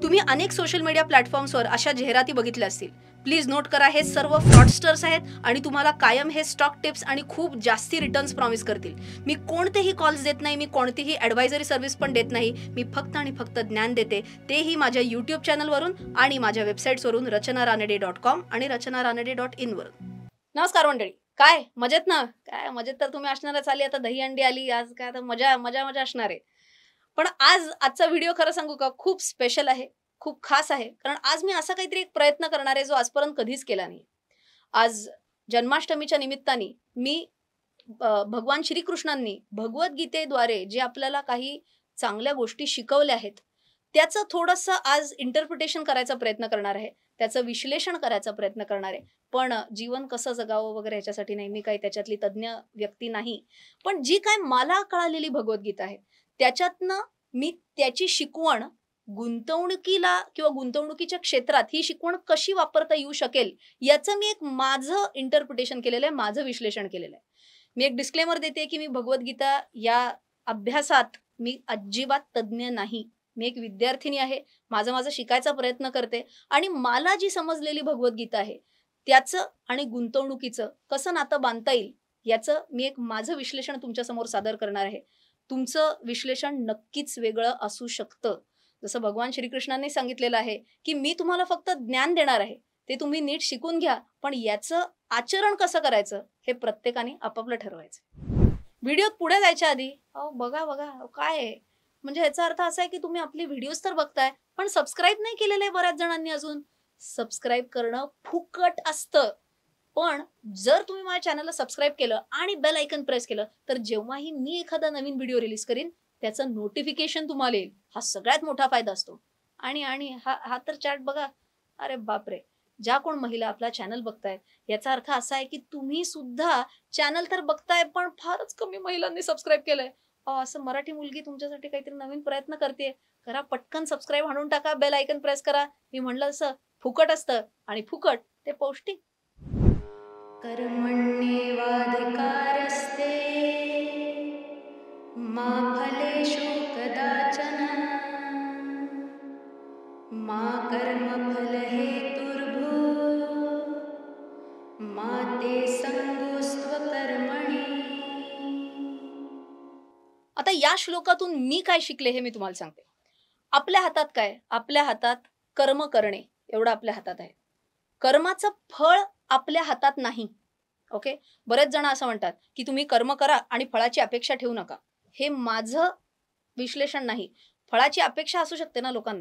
तुम्ही अनेक social media प्लॅटफॉर्म्सवर अशा जाहिराती बघितल्या असतील. प्लीज नोट करा, हे सर्व फ्रॉडस्टर्स आहेत आणि तुम्हाला कायम हे स्टॉक टिप्स आणि खूप जास्ती रिटर्न्स प्रॉमिस करतील. मी कोणतेही कॉल्स देत नाही, मी कोणतीही ॲडवायझरी सर्व्हिस पण देत नाही. मी फक्त आणि फक्त ज्ञान देते, तेही माझ्या यूट्यूब चॅनलवरून आणि माझ्या वेबसाईट्सवरून rachanaraनडे.com आणि rachanaraनडे.in वरून. नमस्कार मंडळी, काय मजेत ना? काय मजेत तर तुम्ही असणारच. आली आता दही अंडी आली, आज काय आता मजा मजा मजा असणार आहे. पण आजचा व्हिडिओ खरं सांगू का, खूप स्पेशल आहे, खूप खास आहे. कारण आज मी असा काहीतरी एक प्रयत्न करणार आहे जो आजपर्यंत कधीच केला नाही. आज जन्माष्टमीच्या निमित्ताने मी भगवान श्रीकृष्णांनी भगवद्गीतेद्वारे जे आपल्याला काही चांगल्या गोष्टी शिकवल्या आहेत, त्याचं थोडंसं आज इंटरप्रिटेशन करायचा प्रयत्न करणार आहे, त्याचं विश्लेषण करायचा प्रयत्न करणार आहे. पण जीवन कसं जगावं वगैरे ह्याच्यासाठी नाही, मी काही त्याच्यातली तज्ज्ञ व्यक्ती नाही. पण जी काय मला कळालेली भगवद्गीता आहे, त्याच्यातनं मी त्याची शिकवण गुंतवणुकीला किंवा गुंतवणुकीच्या क्षेत्रात ही शिकवण कशी वापरता येऊ शकेल, याचं मी एक माझं इंटरप्रिटेशन केलेलं आहे, माझं विश्लेषण केलेलं आहे. मी एक डिस्क्लेमर देते की मी भगवद्गीता या अभ्यासात मी अजिबात तज्ज्ञ नाही. मी एक विद्यार्थिनी आहे, माझं शिकायचा प्रयत्न करते आणि मला जी समजलेली भगवद्गीता आहे, त्याचं आणि गुंतवणुकीचं कसं नातं बांधता येईल, याचं मी एक माझं विश्लेषण तुमच्यासमोर सादर करणार आहे. तुमचं विश्लेषण नक्कीच वेगळं असू शकतं. जसं भगवान श्रीकृष्णांनी सांगितलेलं आहे, की मी तुम्हाला फक्त ज्ञान देणार आहे. ते तुम्ही नीट शिकून घ्या, पण याचं आचरण कसं करायचं हे प्रत्येकाने आपापलं ठरवायचं. व्हिडिओत पुढे जायच्या आधी बघा काय आहे? म्हणजे ह्याचा अर्थ असा आहे की तुम्ही आपली व्हिडिओज तर बघताय, पण सबस्क्राईब नाही केलेलं आहे बऱ्याच जणांनी अजून. सबस्क्राईब करणं फुकट असतं. पण जर तुम्ही माझ्या चॅनलला सबस्क्राईब केलं आणि बेल आयकन प्रेस केलं, तर जेव्हाही मी एखादा नवीन व्हिडिओ रिलीज करीन, त्याचं नोटिफिकेशन तुम्हाला येईल. हा सगळ्यात मोठा फायदा असतो. आणि हा तर चॅट बघा. अरे बापरे! ज्या कोण महिला आपला चॅनल बघतायत, याचा अर्थ असा आहे की तुम्ही सुद्धा चॅनल तर बघताय, पण फारच कमी महिलांनी सबस्क्राईब केलंय. असं मराठी मुलगी तुमच्यासाठी काहीतरी नवीन प्रयत्न करते. करा पटकन सबस्क्राईब हाणून टाका, बेल आयकन प्रेस करा. मी म्हणलं असं फुकट असतं आणि फुकट ते पौष्टिक. कर्मण्येवाधिकारस्ते मा फलेषु कदाचन मा कर्मफलहेतुर्भूः मा ते संगोऽस्त्वकर्मणि. आता या श्लोकातून मी काय शिकले हे मी तुम्हाला सांगते. आपल्या हातात काय? आपल्या हातात कर्म करणे एवढं आपल्या हातात आहे. कर्माचं फळ आपल्या हातात नाही. ओके. बरेच जण असं म्हणतात की तुम्ही कर्म करा आणि फळाची अपेक्षा ठेवू नका. हे माझं विश्लेषण नाही. फळाची अपेक्षा असू शकते ना लोकांना.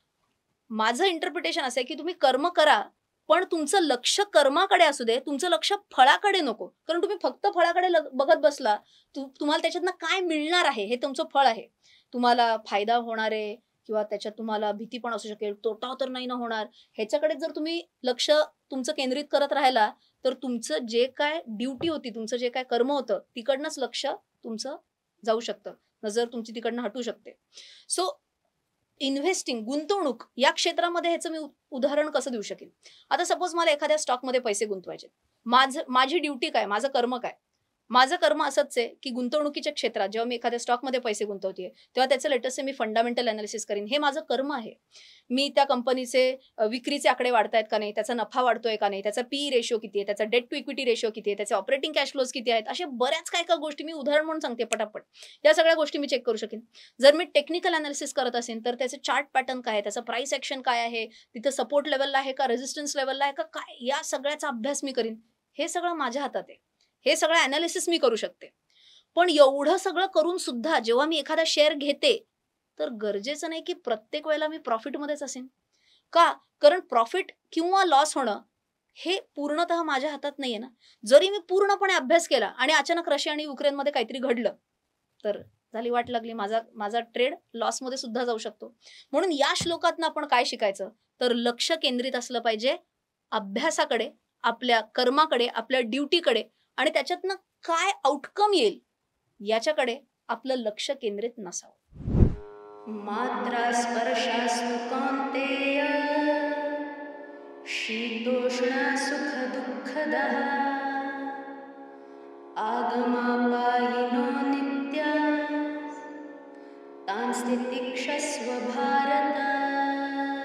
माझं इंटरप्रिटेशन असं आहे की तुम्ही कर्म करा, पण तुमचं लक्ष कर्माकडे असू दे, तुमचं लक्ष फळाकडे नको. कारण तुम्ही फक्त फळाकडे बघत बसला, तुम्हाला त्याच्यातनं काय मिळणार आहे हे तुमचं फळ आहे. तुम्हाला फायदा होणार आहे किंवा त्याच्यात तुम्हाला भीती पण असू शकेल, तोटा तर नाही ना होणार, ह्याच्याकडे जर तुम्ही लक्ष तुमचं केंद्रित करत राहिला, तर तुमचं जे काय ड्युटी होती, तुमचं जे काय कर्म होतं, तिकडनंच लक्ष तुमचं जाऊ शकतं. नजर तुमची तिकडनं हटू शकते. सो इन्व्हेस्टिंग, गुंतवणूक या क्षेत्रामध्ये ह्याचं मी उदाहरण कसं देऊ शकेन? आता सपोज मला एखाद्या स्टॉकमध्ये पैसे गुंतवायचे. माझी ड्युटी काय? माझं कर्म काय? माझं कर्म असंच आहे की गुंतवणुकीच्या क्षेत्रात जेव्हा मी एखाद्या स्टॉकमध्ये पैसे गुंतवते, तेव्हा त्याचं लेटेस्ट मी फंडामेंटल अनालिसिस करीन. हे माझं कर्म आहे. मी त्या कंपनीचे विक्रीचे आकडे वाढतायत का नाही, त्याचा नफा वाढतोय का नाही, त्याचा पी रेशो किती आहे, त्याचा डेट टू इक्विटी रेशो किती आहे, त्याचे ऑपरेटिंग कॅश फ्लोज किती आहेत, अशा बऱ्याच काय गोष्टी मी उदाहरण म्हणून सांगते पटापट. या सगळ्या गोष्टी मी चेक करू शकेन. जर मी टेक्निकल अनालिसिस करत असेल, तर त्याचे चार्ट पॅटर्न काय आहे, त्याचं प्राइस ॲक्शन काय आहे, तिथं सपोर्ट लेवलला आहे का, रेझिस्टन्स लेवलला आहे का, काय, या सगळ्याचा अभ्यास मी करीन. हे सगळं माझ्या हातात आहे. हे सगळं अनालिसिस मी करू शकते. पण एवढं सगळं करून सुद्धा जेव्हा मी एखादा शेअर घेते, तर गरजेचं नाही की प्रत्येक वेळेला मी प्रॉफिटमध्येच असेन. का? कारण प्रॉफिट किंवा लॉस होणं हे पूर्णतः माझ्या हातात नाहीये ना. जरी मी पूर्णपणे अभ्यास केला आणि अचानक रशिया आणि युक्रेनमध्ये काहीतरी घडलं, तर झाली वाट लागली, माझा ट्रेड लॉसमध्ये सुद्धा जाऊ शकतो. म्हणून या श्लोकातनं आपण काय शिकायचं? तर लक्ष केंद्रित असलं पाहिजे अभ्यासाकडे, आपल्या कर्माकडे, आपल्या ड्युटीकडे आणि त्याच्यातनं काय आउटकम येईल याच्याकडे आपलं लक्ष केंद्रित नसावं. मात्रा स्पर्शास्तु कौन्तेय शीतोष्ण सुख दुःखदः आगमापायिनो नित्याः तान् स्थितिक्षस्व भारत.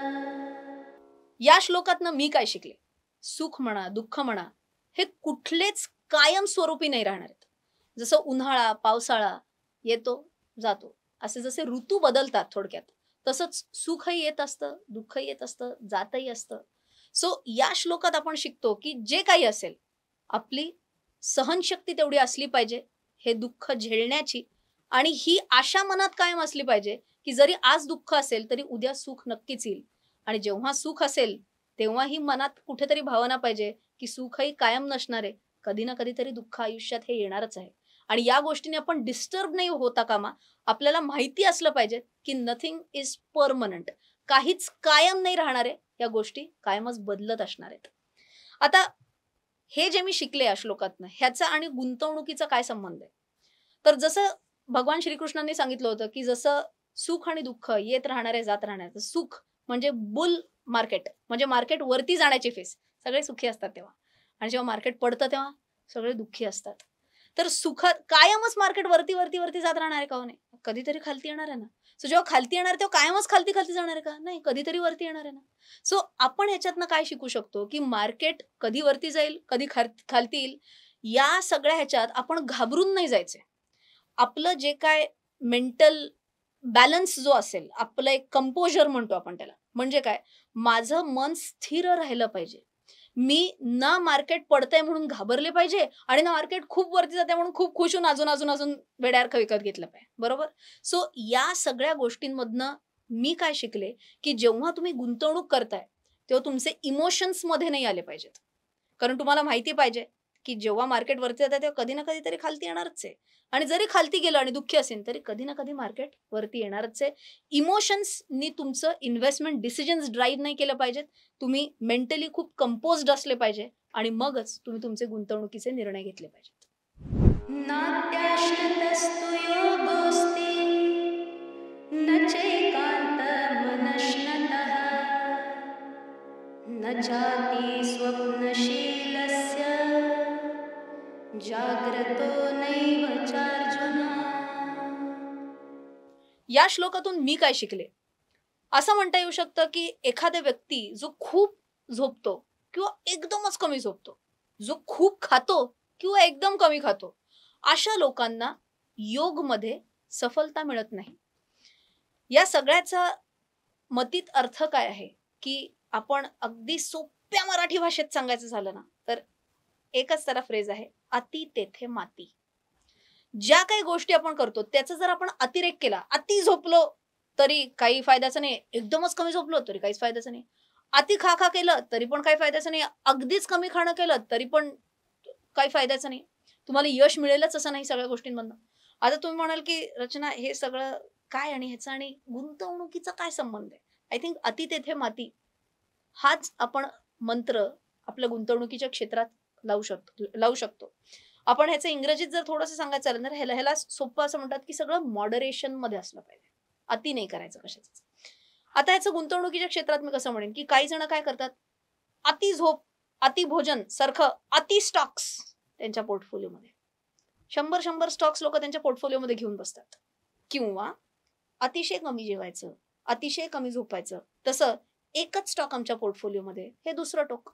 या श्लोकातनं मी काय शिकले? सुख म्हणा, दुःख म्हणा, हे कुठलेच कायमस्वरूपी नाही राहणार आहेत. जसं उन्हाळा, पावसाळा येतो, जातो. असे जसे ऋतू बदलतात थोडक्यात, तसंच सुखही येत असतं, दुःखही येत असतं, जातही असतं. सो या श्लोकात आपण शिकतो की जे काही असेल, आपली सहनशक्ती तेवढी असली पाहिजे हे दुःख झेलण्याची, आणि ही आशा मनात कायम असली पाहिजे की जरी आज दुःख असेल तरी उद्या सुख नक्कीच येईल. आणि जेव्हा सुख असेल तेव्हा ही मनात कुठेतरी भावना पाहिजे की सुखही कायम नसणार आहे. कधी ना कधीतरी दुःख आयुष्यात हे येणारच आहे. आणि या गोष्टीने आपण डिस्टर्ब नाही होता कामा. आपल्याला माहिती असलं पाहिजे की नथिंग इज परमनंट. काहीच कायम नाही राहणार आहे. या गोष्टी कायमच बदलत असणार आहेत. आता हे जे मी शिकले या श्लोकातनं, ह्याचा आणि गुंतवणुकीचा काय संबंध आहे? तर जसं भगवान श्रीकृष्णांनी सांगितलं होतं की जसं सुख आणि दुःख येत राहणार आहे, जात राहणार आहे. सुख म्हणजे बुल मार्केट, म्हणजे मार्केट वरती जाण्याची फेस. सगळे सुखी असतात तेव्हा, आणि जेव्हा मार्केट पडतं तेव्हा सगळे दुःखी असतात. तर सुखात कायमच मार्केट वरती वरती वरती जात राहणार आहे का? हो नाही, कधीतरी खालती येणार आहे ना. सो जेव्हा खालती येणार तेव्हा कायमच खालती खालती जाणार आहे का? नाही, कधीतरी वरती येणार आहे ना. सो आपण ह्याच्यातनं काय शिकू शकतो की मार्केट कधी वरती जाईल, कधी खालती येईल, या सगळ्या ह्याच्यात आपण घाबरून नाही जायचे. आपलं जे काय मेंटल बॅलन्स जो असेल, आपलं एक कंपोजर म्हणतो आपण त्याला. म्हणजे काय, माझं मन स्थिर राहिलं पाहिजे. मी ना मार्केट पडतंय म्हणून घाबरले पाहिजे आणि ना मार्केट खूप वरती जाते म्हणून खूप खुश होऊन अजून वेड्यासारखं विकत घेतलं पाहिजे. बरोबर? सो या सगळ्या गोष्टींमधनं मी काय शिकले, की जेव्हा तुम्ही गुंतवणूक करताय, तेव्हा तुमचे इमोशन्स मध्ये नाही आले पाहिजेत. कारण तुम्हाला माहिती पाहिजे, की जेव्हा मार्केट वरती जातं तेव्हा कधी ना कधीतरी खालती येणारच आहे. आणि जरी खालती गेलं आणि दुःखी असेल तरी कधी ना कधी मार्केट वरती येणारच आहे. इमोशन्सनी तुमचं इन्व्हेस्टमेंट डिसिजन्स ड्राईव्ह नाही केलं पाहिजेत. तुम्ही मेंटली खूप कंपोज्ड असले पाहिजे आणि मगच तुम्ही तुमचे गुंतवणुकीचे निर्णय घेतले पाहिजेत. नात्याश्रितस्तु योगोस्ति न चैकान्तमनश्नतः न चाति स्वप्नशीलस्य जाग्रतो नैव चार्जुना. या श्लोकातून मी काय शिकले? असं म्हणता येऊ शकतं की एखादा व्यक्ती जो खूप झोपतो किंवा एकदमच कमी झोपतो, जो खूप खातो किंवा एकदम कमी खातो, अशा लोकांना योगमध्ये सफलता मिळत नाही. या सगळ्याचा मतित अर्थ काय आहे की आपण अगदी सोप्या मराठी भाषेत सांगायचं झालं ना, तर एकच त्याला फ्रेज आहे, अति तेथे माती. ज्या काही गोष्टी आपण करतो त्याचा जर आपण अतिरेक केला, अति झोपलो तरी काही फायद्याचं नाही, एकदमच कमी झोपलो तरी काहीच फायद्याचं नाही, अति खा केलं तरी पण काही फायद्याचं नाही, अगदीच कमी खाणं केलं तरी पण काही फायद्याचं नाही. तुम्हाला यश मिळेलच असं नाही सगळ्या गोष्टींमधनं. आता तुम्ही म्हणाल की रचना, हे सगळं काय आणि ह्याचा आणि गुंतवणुकीचा काय संबंध आहे? आय थिंक अति तेथे माती हाच आपण मंत्र आपल्या गुंतवणुकीच्या क्षेत्रात लावू शकतो. आपण ह्याचं इंग्रजीत जर थोडंसं सांगायचं झालं तर ह्याला सोपं असं म्हणतात की सगळं मॉडरेशन मध्ये असलं पाहिजे, अति नाही करायचं कशाच. आता ह्याचं गुंतवणुकीच्या क्षेत्रात मी कसं म्हणेन की काही जण काय करतात, अति झोप, अति भोजन सारखं अति स्टॉक्स त्यांच्या पोर्टफोलिओमध्ये, 100 स्टॉक्स लोक त्यांच्या पोर्टफोलिओमध्ये घेऊन बसतात. किंवा अतिशय कमी जेवायचं, अतिशय कमी झोपायचं, तसं एकच स्टॉक आमच्या पोर्टफोलिओमध्ये, हे दुसरं टोक.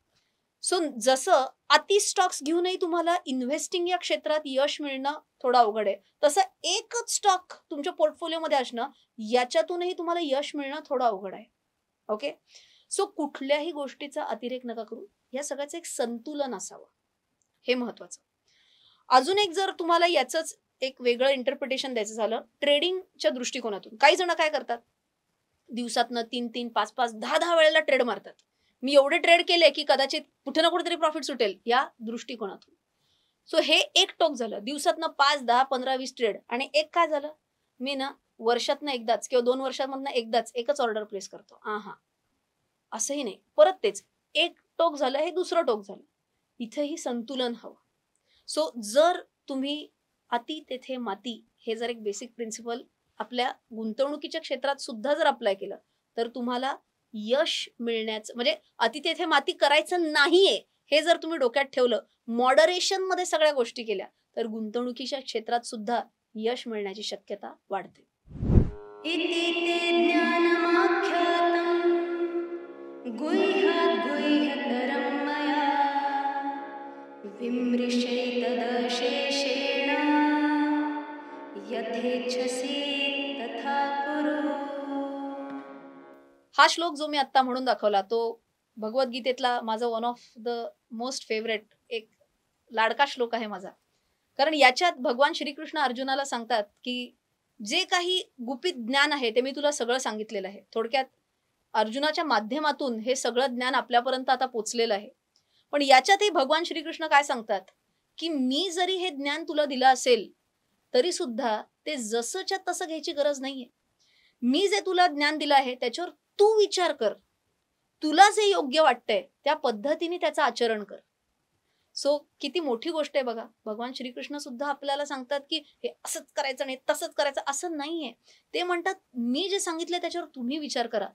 सो जसं अति स्टॉक्स घेऊनही तुम्हाला इन्व्हेस्टिंग या क्षेत्रात यश मिळणं थोडं अवघड आहे, तसं एकच स्टॉक तुमच्या पोर्टफोलिओमध्ये असणं, याच्यातूनही तुम्हाला यश मिळणं थोडं अवघड आहे. ओके, सो कुठल्याही गोष्टीचा अतिरेक नका करू. या सगळ्याचं एक संतुलन असावं, हे महत्वाचं. अजून एक जर तुम्हाला याचंच एक वेगळं इंटरप्रिटेशन द्यायचं झालं ट्रेडिंगच्या दृष्टिकोनातून, काही जण काय करतात, दिवसातनं 3-3, 5-5, 10-10 वेळेला ट्रेड मारतात. मी एवढे ट्रेड केले की कदाचित कुठे ना कुठेतरी प्रॉफिट सुटेल, या दृष्टिकोनातून. सो हे एक टोक झालं, दिवसातनं 5, 10, 15, 20 ट्रेड. आणि एक काय झालं, मी ना वर्षातनं एकदाच किंवा 2 वर्षांमधनं एकदाच एकच ऑर्डर प्लेस करतो. असंही नाही, परत तेच. एक टोक झालं, हे दुसरं टोक झालं. इथेही संतुलन हवं. सो जर तुम्ही अति तेथे माती हे जर एक बेसिक प्रिन्सिपल आपल्या गुंतवणुकीच्या क्षेत्रात सुद्धा जर अप्लाय केलं, तर तुम्हाला यश मिळण्याचं, म्हणजे अति तेथे माती करायचं नाहीये हे जर तुम्ही डोक्यात ठेवलं, मॉडरेशन मध्ये सगळ्या गोष्टी केल्या, तर गुंतवणुकीच्या क्षेत्रात सुद्धा यश मिळण्याची शक्यता वाढते. इति ते ज्ञानमाख्यातं गुह्यात् गुह्यतरं मया विमृशैतदशेषेण यथेच्छसि तथा कुरु. हा श्लोक जो मी आता म्हणून दाखवला तो भगवद्गीतेतला माझा one of the most favourite एक लाडका श्लोक आहे माझा. कारण याच्यात भगवान श्रीकृष्ण अर्जुनाला सांगतात की जे काही गुपित ज्ञान आहे ते मी तुला सगळं सांगितलेलं आहे. थोडक्यात अर्जुनाच्या माध्यमातून हे सगळं ज्ञान आपल्यापर्यंत आता पोचलेलं आहे. पण याच्यातही भगवान श्रीकृष्ण काय सांगतात की मी जरी हे ज्ञान तुला दिलं असेल तरी सुद्धा ते जसंच्या तसं घ्यायची गरज नाहीये. मी जे तुला ज्ञान दिलं आहे त्याच्यावर तू विचार कर. तुला जे योग्य वाटतंय त्या पद्धतीने त्याचं आचरण कर. सो किती मोठी गोष्ट आहे बघा. भगवान श्रीकृष्ण सुद्धा आपल्याला सांगतात की हे असंच करायचं नाही तसंच करायचं असं नाहीये. ते म्हणतात मी जे सांगितलंय त्याच्यावर तुम्ही विचार करा.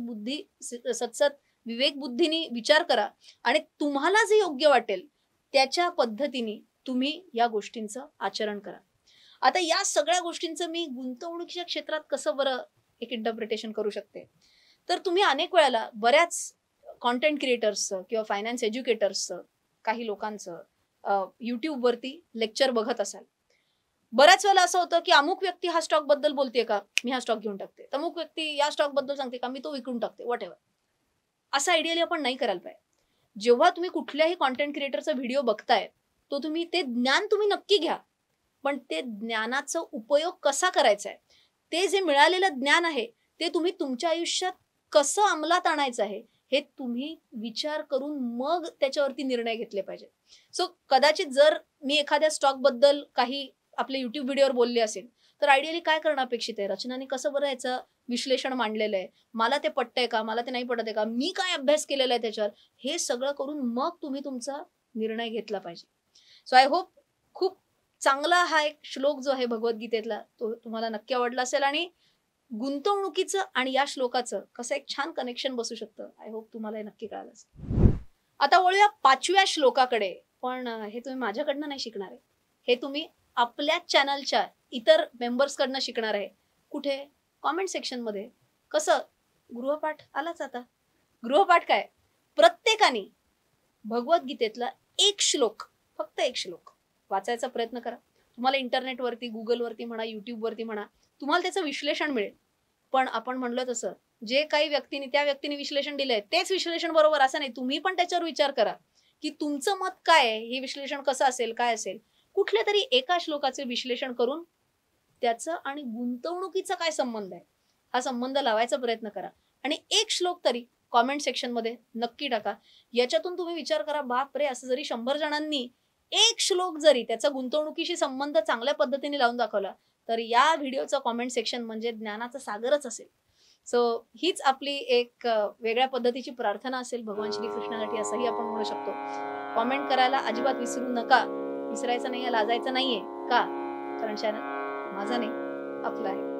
सत्सत विवेक बुद्धीने विचार करा आणि तुम्हाला जे योग्य वाटेल त्याच्या पद्धतीने तुम्ही या गोष्टींचं आचरण करा. आता या सगळ्या गोष्टींचं मी गुंतवणुकीच्या क्षेत्रात कसं बरं एक इंटरप्रिटेशन करू शकते. तर तुम्ही अनेक वेळेला बऱ्याच कॉन्टेंट क्रिएटर्सचं किंवा फायनान्स एज्युकेटर्सचं काही लोकांचं युट्यूबवरती लेक्चर बघत असाल. बऱ्याच वेळेला असं होतं की अमुक व्यक्ती हा स्टॉक बद्दल बोलते का मी हा स्टॉक घेऊन टाकते, अमुक व्यक्ती या स्टॉक बद्दल सांगते का मी तो विकून टाकते, वॉट एव्हर. असं आयडियली आपण नाही करायला पाहिजे. जेव्हा तुम्ही कुठल्याही कॉन्टेंट क्रिएटरचा व्हिडिओ बघताय तो तुम्ही ते ज्ञान तुम्ही नक्की घ्या, पण ते ज्ञानाचा उपयोग कसा करायचा आहे, ते जे मिळालेलं ज्ञान आहे ते तुम्ही तुमच्या आयुष्यात कसं अंमलात आणायचं आहे हे तुम्ही विचार करून मग त्याच्यावरती निर्णय घेतले पाहिजे. सो कदाचित जर मी एखाद्या स्टॉक बद्दल काही आपल्या युट्यूब व्हिडिओवर बोलले असेल तर आयडियली काय करणं अपेक्षित आहे, रचनाने कसं बरं याचं विश्लेषण मांडलेलं आहे, मला ते पटतंय का, मला ते नाही पटत आहे का, मी काय अभ्यास केलेला आहे त्याच्यावर, हे सगळं करून मग तुम्ही तुमचा निर्णय घेतला पाहिजे. सो आय होप खूप चांगला हा एक श्लोक जो आहे भगवद्गीतेतला तो तुम्हाला नक्की आवडला असेल आणि गुंतवणुकीचं आणि या श्लोकाचं कसं एक छान कनेक्शन बसू शकतं आय होप तुम्हाला हे नक्की कळालं असेल. आता वळूया 5व्या श्लोकाकडे. पण हे तुम्ही माझ्याकडनं नाही शिकणार आहे, हे तुम्ही आपल्या चॅनलच्या इतर मेंबर्स कडनं शिकणार आहे. कुठे? कॉमेंट सेक्शन मध्ये. कसं? गृहपाठ आलाच आता. गृहपाठ काय? प्रत्येकाने भगवद्गीतेतला एक श्लोक, फक्त एक श्लोक वाचायचा प्रयत्न करा. तुम्हाला इंटरनेटवरती, गुगलवरती म्हणा, युट्यूबवरती म्हणा, तुम्हाला त्याचं विश्लेषण मिळेल. पण आपण म्हणलं तसं जे काही व्यक्तीने त्या व्यक्तीने विश्लेषण दिलंय तेच विश्लेषण बरोबर असं नाही. तुम्ही पण त्याच्यावर विचार करा की तुमचं मत काय आहे, हे विश्लेषण कसं असेल, काय असेल. कुठल्या तरी एका श्लोकाचे विश्लेषण करून त्याचं आणि गुंतवणुकीचा काय संबंध आहे हा संबंध लावायचा प्रयत्न करा आणि एक श्लोक तरी कॉमेंट सेक्शन मध्ये नक्की टाका. याच्यातून तुम्ही विचार करा बाप रे, असं जरी 100 जणांनी एक श्लोक जरी त्याचा गुंतवणुकीशी संबंध चांगल्या पद्धतीने लावून दाखवला तर या व्हिडिओचं कॉमेंट सेक्शन म्हणजे ज्ञानाचं सागरच असेल. सो हीच आपली एक वेगळ्या पद्धतीची प्रार्थना असेल भगवान श्रीकृष्णासाठी असंही आपण म्हणू शकतो. कॉमेंट करायला अजिबात विसरू नका. विसरायचं नाहीये, लाजायचं नाहीये. का? कारण चॅनल माझा नाही, आपला आहे.